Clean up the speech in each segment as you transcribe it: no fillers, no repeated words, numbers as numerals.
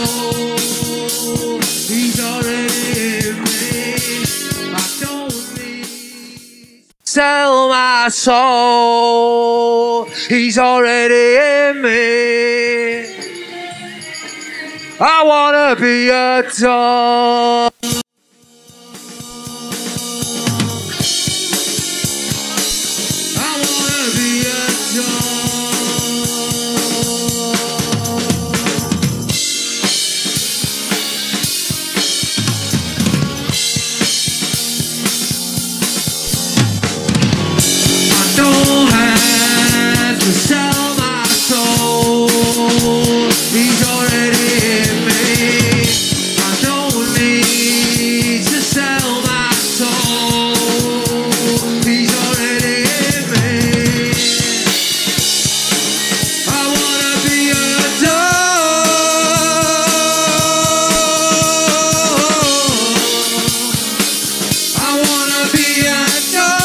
He's already in me. I don't need sell my soul. He's already in me. I wanna be a dog. I wanna be a dog. I don't have to sell my soul. He's already in me. I don't need to sell my soul. He's already in me. I wanna be a dog. I wanna be a dog.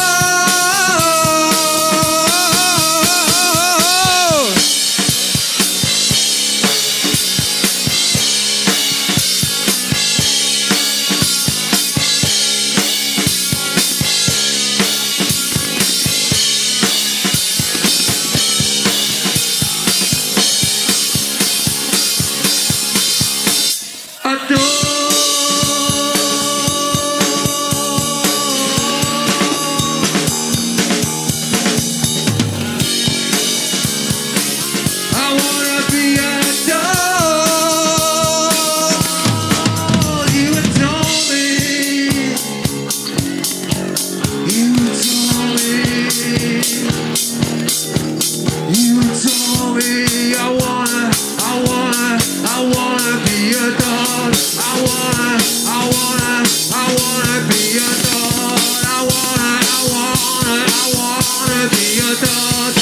I wanna be a dog.